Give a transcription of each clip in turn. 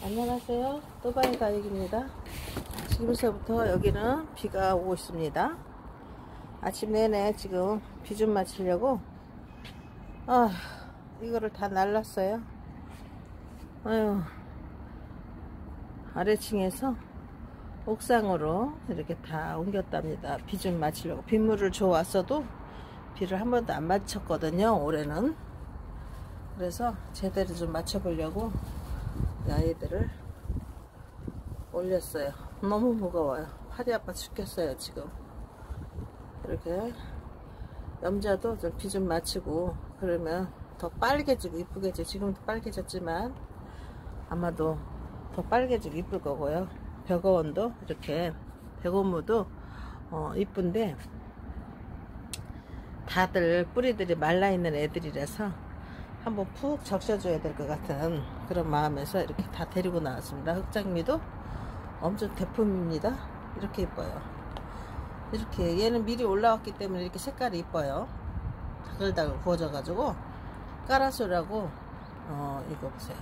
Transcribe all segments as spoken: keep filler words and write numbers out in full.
안녕하세요. 또바이 다육입니다. 지금서부터 여기는 비가 오고 있습니다. 아침 내내 지금 비 좀 맞추려고 아 이거를 다 날랐어요. 아유, 아래층에서 옥상으로 이렇게 다 옮겼답니다. 비 좀 맞추려고. 빗물을 줘 왔어도 비를 한 번도 안 맞췄거든요, 올해는. 그래서 제대로 좀 맞춰 보려고 아이들을 올렸어요. 너무 무거워요. 팔이 아파 죽겠어요 지금. 이렇게 염자도 좀 비 좀 맞추고 그러면 더 빨개지고 이쁘겠죠. 지금도 빨개졌지만 아마도 더 빨개지고 이쁠 거고요. 벽어원도 이렇게 벽어무도 어, 이쁜데 다들 뿌리들이 말라있는 애들이라서 한번 푹 적셔줘야 될 것 같은 그런 마음에서 이렇게 다 데리고 나왔습니다. 흑장미도 엄청 대품입니다. 이렇게 이뻐요. 이렇게 얘는 미리 올라왔기 때문에 이렇게 색깔이 이뻐요. 다글다글 구워져 가지고 까라소라고 어 이거 보세요.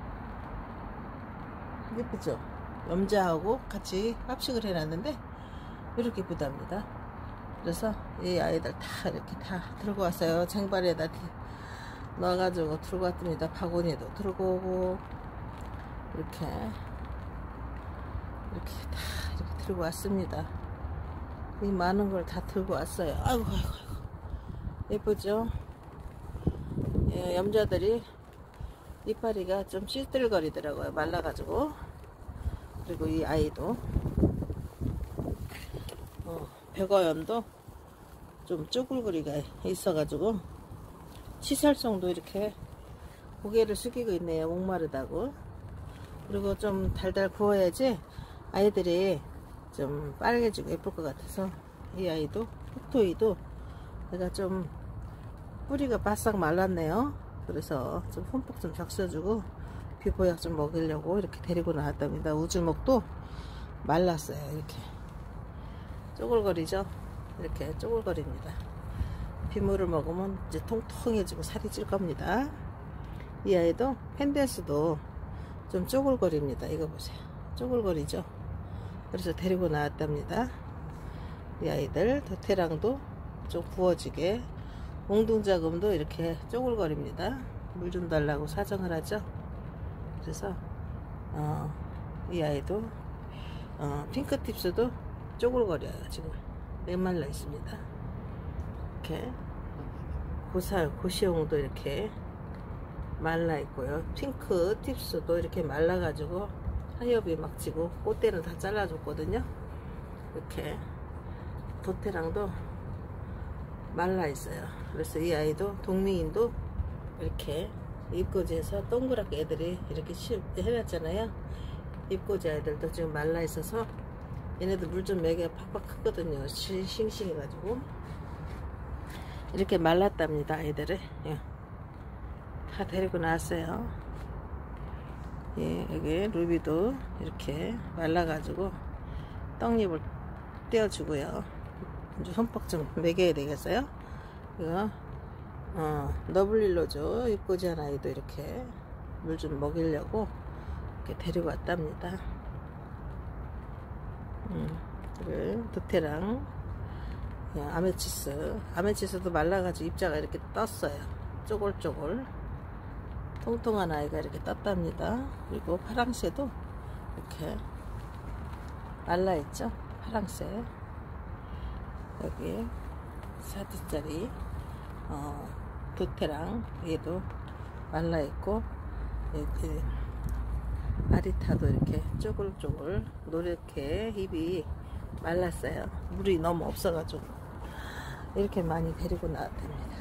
예쁘죠? 염자하고 같이 합식을 해놨는데 이렇게 이쁘답니다. 그래서 이 아이들 다 이렇게 다 들고 왔어요. 쟁반에다 넣어가지고 들고 왔답니다. 바구니에도 들고 오고 이렇게 이렇게 다 이렇게 들고 왔습니다. 이 많은 걸 다 들고 왔어요. 아이고 아이고 아이고 예쁘죠? 예, 염자들이 이파리가 좀 찌들거리더라고요. 말라가지고. 그리고 이 아이도 어, 벽어염도 좀 쭈글거리가 있어가지고 치살성도 이렇게 고개를 숙이고 있네요. 목마르다고. 그리고 좀 달달 구워야지 아이들이 좀 빨개지고 예쁠 것 같아서 이 아이도 흑토이도 내가 좀 뿌리가 바싹 말랐네요. 그래서 좀 흠뻑 좀 적셔주고 비보약 좀 먹이려고 이렇게 데리고 나왔답니다. 우주목도 말랐어요. 이렇게 쪼글거리죠. 이렇게 쪼글거립니다. 빗물을 먹으면 이제 통통해지고 살이 찔 겁니다. 이 아이도 펜댄스도 좀 쪼글거립니다. 이거 보세요. 쪼글거리죠. 그래서 데리고 나왔답니다. 이 아이들 도태랑도 좀 구워지게. 몽둥자금도 이렇게 쪼글거립니다. 물 좀 달라고 사정을 하죠. 그래서 어, 이 아이도 어, 핑크팁스도 쪼글거려요. 지금 메말라 있습니다. 이렇게 고살, 고시용도 이렇게 말라 있고요. 핑크 팁스도 이렇게 말라 가지고 하엽이 막 지고 꽃대는 다 잘라 줬거든요. 이렇게 도태랑도 말라 있어요. 그래서 이 아이도 동미인도 이렇게 잎꽂이에서 동그랗게 애들이 이렇게 해놨잖아요. 잎꽂이 아이들도 지금 말라 있어서 얘네들 물 좀 먹여야 팍팍 크거든요. 싱싱해 가지고 이렇게 말랐답니다. 아이들을 예. 다 데리고 나왔어요. 예, 여기 루비도 이렇게 말라가지고 떡잎을 떼어주고요. 이제 흠뻑 좀 먹여야 되겠어요. 이거 어, 너블릴로죠. 잎꽂이 한 아이도 이렇게 물 좀 먹이려고 이렇게 데리고 왔답니다. 음, 그리고 도태랑 예, 아메치스 아메치스도 말라가지고 입자가 이렇게 떴어요. 쪼글쪼글 통통한 아이가 이렇게 떴답니다. 그리고 파랑새도 이렇게 말라있죠. 파랑새 여기 사 디짜리 어, 도태랑 얘도 말라있고 여기 아리타도 이렇게 쪼글쪼글 노랗게 잎이 말랐어요. 물이 너무 없어가지고 이렇게 많이 데리고 나왔답니다.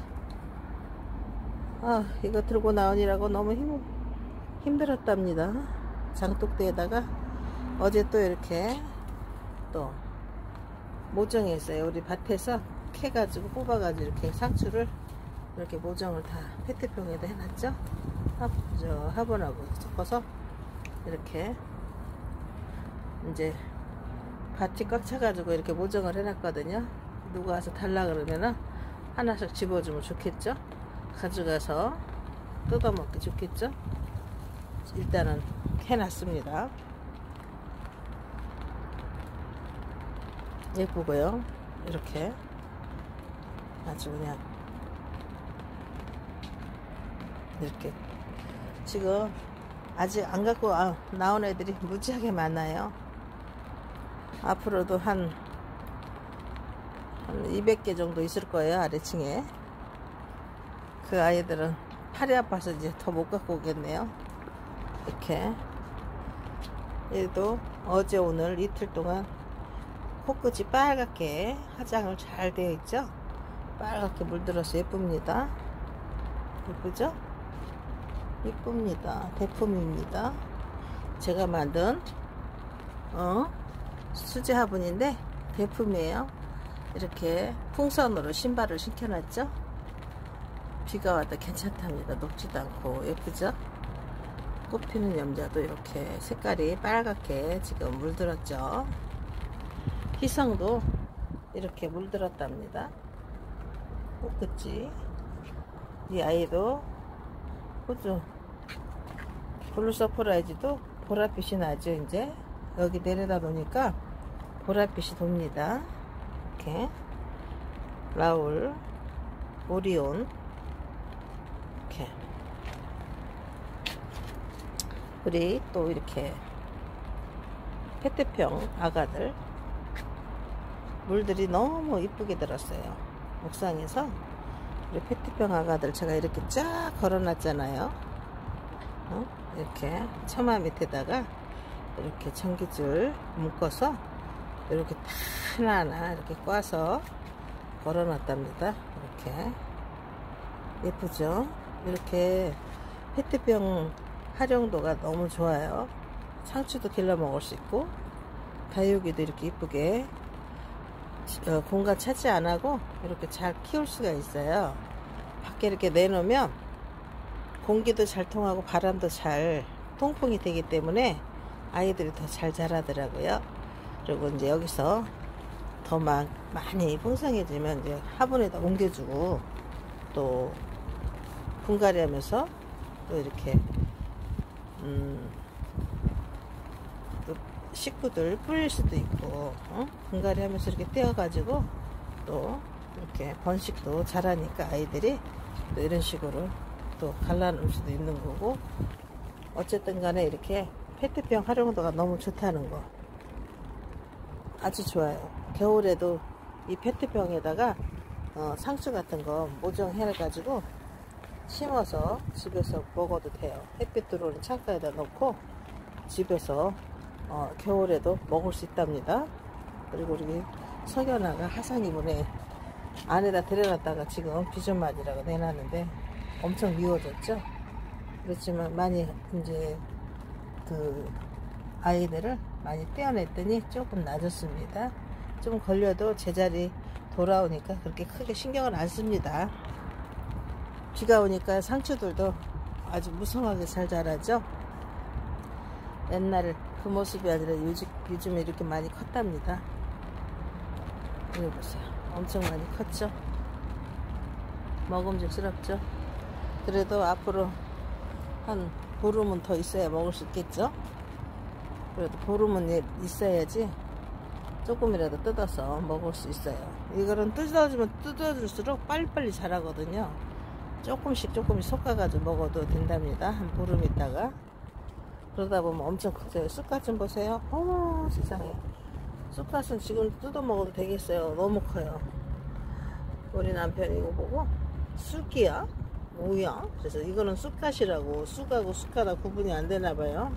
아 이거 들고 나오니라고 너무 힘, 힘들었답니다. 장독대에다가 어제 또 이렇게 또 모정했어요. 우리 밭에서 캐가지고 뽑아가지고 이렇게 상추를 이렇게 모정을 다 페트병에다 해놨죠. 화, 저 화분하고 섞어서 이렇게 이제 밭이 꽉 차가지고 이렇게 모정을 해놨거든요. 누가 와서 달라 그러면은 하나씩 집어주면 좋겠죠. 가져가서 뜯어먹기 좋겠죠. 일단은 해놨습니다. 예쁘고요. 이렇게 아주 그냥 이렇게 지금 아직 안 갖고 나온 애들이 무지하게 많아요. 앞으로도 한, 한 이백 개 정도 있을 거예요. 아래층에. 그 아이들은 팔이 아파서 이제 더 못 갖고 오겠네요. 이렇게 얘도 어제 오늘 이틀 동안 코끝이 빨갛게 화장을 잘 되어 있죠. 빨갛게 물들어서 예쁩니다. 예쁘죠? 예쁩니다. 대품입니다. 제가 만든 어 수제 화분인데 대품이에요. 이렇게 풍선으로 신발을 신겨놨죠. 비가 와도 괜찮답니다. 녹지도 않고 예쁘죠. 꽃피는 염자도 이렇게 색깔이 빨갛게 지금 물들었죠. 희성도 이렇게 물들었답니다. 꽃끝이. 이 아이도 호주 블루 서프라이즈도 보랏빛이 나죠. 이제 여기 내려다 놓으니까 보랏빛이 돕니다. 이렇게 라울, 오리온, 이렇게 우리 또 이렇게 페트병 아가들 물들이 너무 이쁘게 들었어요. 옥상에서 우리 페트병 아가들 제가 이렇게 쫙 걸어놨잖아요. 어? 이렇게 처마 밑에다가 이렇게 전기줄 묶어서 이렇게 하나하나 이렇게 꽈서 걸어놨답니다. 이렇게 예쁘죠? 이렇게 페트병 활용도가 너무 좋아요. 상추도 길러 먹을 수 있고 다육이도 이렇게 이쁘게 어, 공간 차지 안 하고 이렇게 잘 키울 수가 있어요. 밖에 이렇게 내놓으면 공기도 잘 통하고 바람도 잘 통풍이 되기 때문에 아이들이 더 잘 자라더라고요. 그리고 이제 여기서 더 막 많이 풍성해지면 이제 화분에다 옮겨주고 또 분갈이 하면서 또 이렇게 음, 또 식구들 뿌릴 수도 있고 어? 분갈이 하면서 이렇게 떼어 가지고 또 이렇게 번식도 잘하니까 아이들이 또 이런 식으로 또 갈라놓을 수도 있는 거고 어쨌든 간에 이렇게 페트병 활용도가 너무 좋다는 거 아주 좋아요. 겨울에도 이 페트병에다가 어, 상추 같은 거 모종해 가지고 심어서 집에서 먹어도 돼요. 햇빛 들어오는 창가에다 놓고 집에서 어, 겨울에도 먹을 수 있답니다. 그리고 우리 석연아가 하산 이번에 안에다 들여놨다가 지금 비전맞이라고 내놨는데 엄청 미워졌죠. 그렇지만 많이 이제 그 아이들을 많이 떼어냈더니 조금 낮았습니다. 좀 걸려도 제자리 돌아오니까 그렇게 크게 신경을 안 씁니다. 비가 오니까 상추들도 아주 무성하게 잘 자라죠. 옛날 그 모습이 아니라 요즘, 요즘에 이렇게 많이 컸답니다. 여기 보세요. 엄청 많이 컸죠. 먹음직스럽죠. 그래도 앞으로 한 보름은 더 있어야 먹을 수 있겠죠. 그래도 보름은 있어야지 조금이라도 뜯어서 먹을 수 있어요. 이거는 뜯어주면 뜯어줄수록 빨리빨리 자라거든요. 조금씩 조금씩 솎아가지고 먹어도 된답니다. 한 보름 있다가. 그러다 보면 엄청 커져요. 쑥갓 좀 보세요. 어머 세상에. 쑥갓은 지금 뜯어 먹어도 되겠어요. 너무 커요. 우리 남편이 이거 보고 쑥이야? 뭐야? 그래서 이거는 쑥갓이라고 쑥하고 쑥갓하고 구분이 안 되나봐요.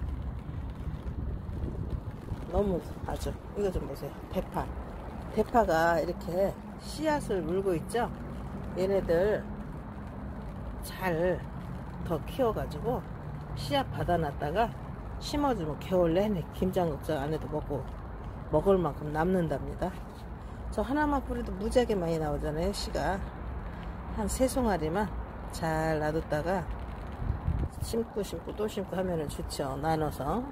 너무 아주 이거 좀 보세요. 대파 대파가 이렇게 씨앗을 물고 있죠. 얘네들 잘 더 키워가지고 씨앗 받아놨다가 심어주면 겨울 내내 김장국자 안에도 먹고 먹을 만큼 남는답니다. 저 하나만 뿌려도 무지하게 많이 나오잖아요. 씨가 한 세 송아리만 잘 놔뒀다가 심고 심고 또 심고 하면은 좋죠. 나눠서.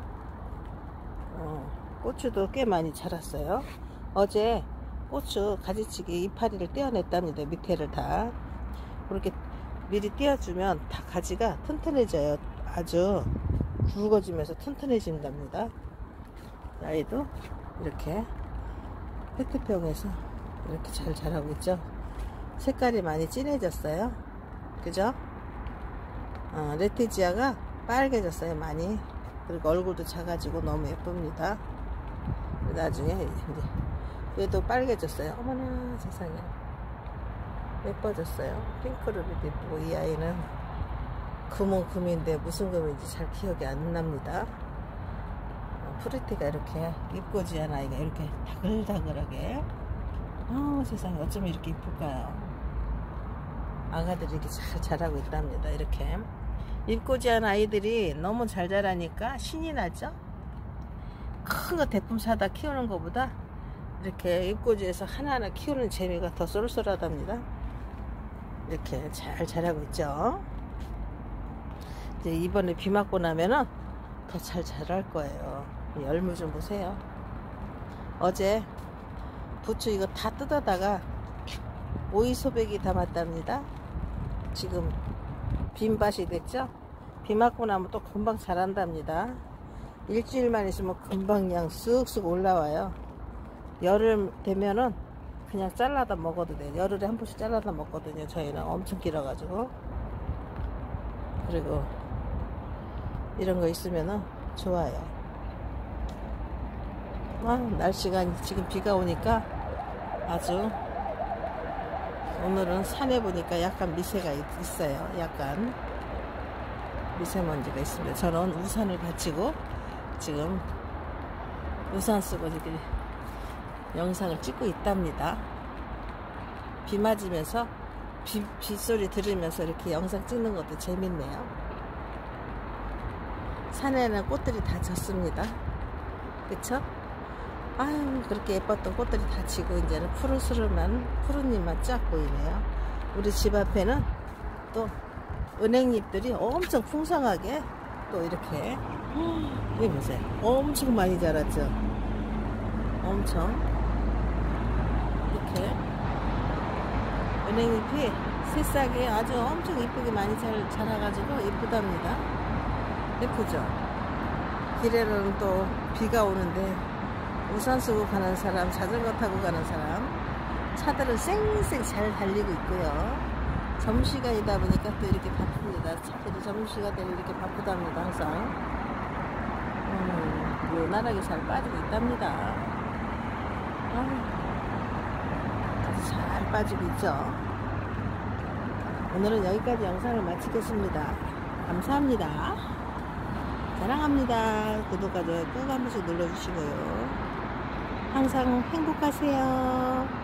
어, 고추도 꽤 많이 자랐어요. 어제 고추 가지치기 이파리를 떼어냈답니다. 밑에를 다 그렇게 미리 떼어주면 다 가지가 튼튼해져요. 아주 굵어지면서 튼튼해진답니다. 아이도 이렇게 페트병에서 이렇게 잘 자라고 있죠. 색깔이 많이 진해졌어요. 그죠? 어, 레티지아가 빨개졌어요 많이. 그리고 얼굴도 작아지고 너무 예쁩니다. 나중에 이제 얘도 빨개졌어요. 어머나 세상에 예뻐졌어요. 핑크루비도 예쁘고, 이 아이는 금은 금인데 무슨 금인지 잘 기억이 안 납니다. 어, 프리티가 이렇게 입고지한 아이가 이렇게 다글다글하게, 아 세상에 어쩜 이렇게 이쁠까요? 아가들이 이렇게 잘 자라고 있답니다. 이렇게 입고지한 아이들이 너무 잘 자라니까 신이 나죠. 큰 거 대품 사다 키우는 것보다 이렇게 입고지에서 하나하나 키우는 재미가 더 쏠쏠하답니다. 이렇게 잘 자라고 있죠. 이제 이번에 비 맞고 나면은 더 잘 자랄 거예요. 열무 좀 보세요. 어제 부추 이거 다 뜯어다가 오이 소백이 담았답니다. 지금 빈밭이 됐죠. 비 맞고 나면 또 금방 자란답니다. 일주일만 있으면 금방 그냥 쑥쑥 올라와요. 열흘 되면은 그냥 잘라다 먹어도 돼요. 열흘에 한 번씩 잘라다 먹거든요. 저희는 엄청 길어가지고. 그리고 이런 거 있으면은 좋아요. 아, 날씨가 지금 비가 오니까 아주, 오늘은 산에 보니까 약간 미세가 있어요. 약간 미세먼지가 있습니다. 저는 우산을 받치고 지금 우산 쓰고 이렇게 영상을 찍고 있답니다. 비 맞으면서 비, 빗소리 들으면서 이렇게 영상 찍는 것도 재밌네요. 산에는 꽃들이 다 졌습니다. 그쵸? 아유, 그렇게 예뻤던 꽃들이 다 지고 이제는 푸르스름한 푸른잎만 쫙 보이네요. 우리 집 앞에는 또 은행잎들이 엄청 풍성하게 또 이렇게, 여기 보세요. 엄청 많이 자랐죠. 엄청 이렇게 은행잎이 새싹이 아주 엄청 이쁘게 많이 잘 자라가지고 이쁘답니다. 예쁘죠? 길에는 또 비가 오는데 우산 쓰고 가는 사람, 자전거 타고 가는 사람, 차들은 쌩쌩 잘 달리고 있고요. 점심시간이다 보니까 또 이렇게 바쁩니다. 차들이 점심시간 되면 이렇게 바쁘답니다. 항상 음, 요란하게 잘 빠지고 있답니다. 아주 잘 빠지고 있죠. 오늘은 여기까지 영상을 마치겠습니다. 감사합니다. 사랑합니다. 구독과 좋아요 꾹 한 번씩 눌러주시고요. 항상 행복하세요.